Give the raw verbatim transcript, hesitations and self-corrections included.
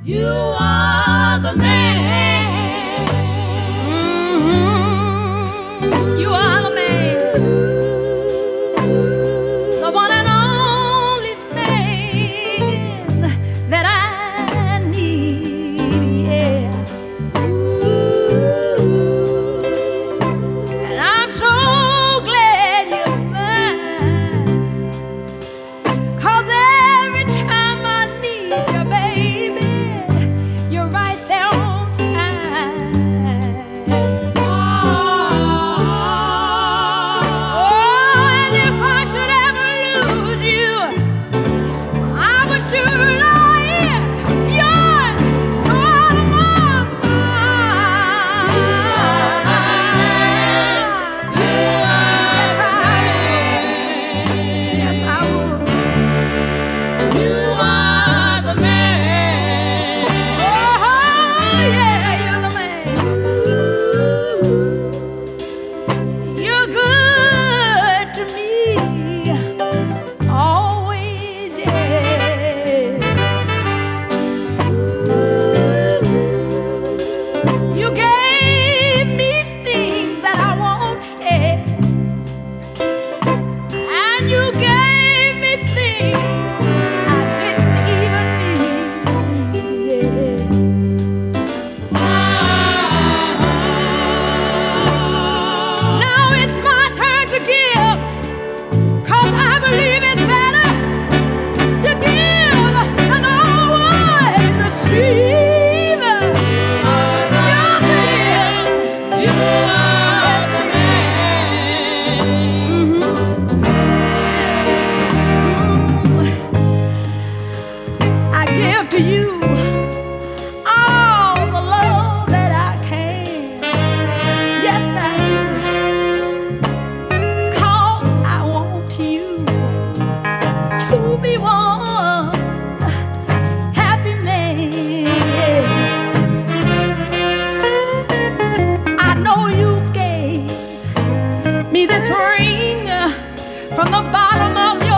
You are the man. Mm-hmm. You are the man. The one and only man that I need. Yeah. And I'm so glad you're mine. 'Cause every time I need you, baby, you're right there on time. Oh, and if I should ever lose you, I would sure lie in yours all of my mind. Yes, I would. You are the man. Oh, yeah, you're the man. You're good to me, always, yeah. You gave me things that I wanted, and you gave me things I didn't even need. Now it's my turn to give, 'cause I believe it's better to give than always receive. Yes, it is. You are the man. I give to you all the love that I can. Yes, I do. 'Cause I want you to be one happy man. I know you gave me this ring from the bottom of your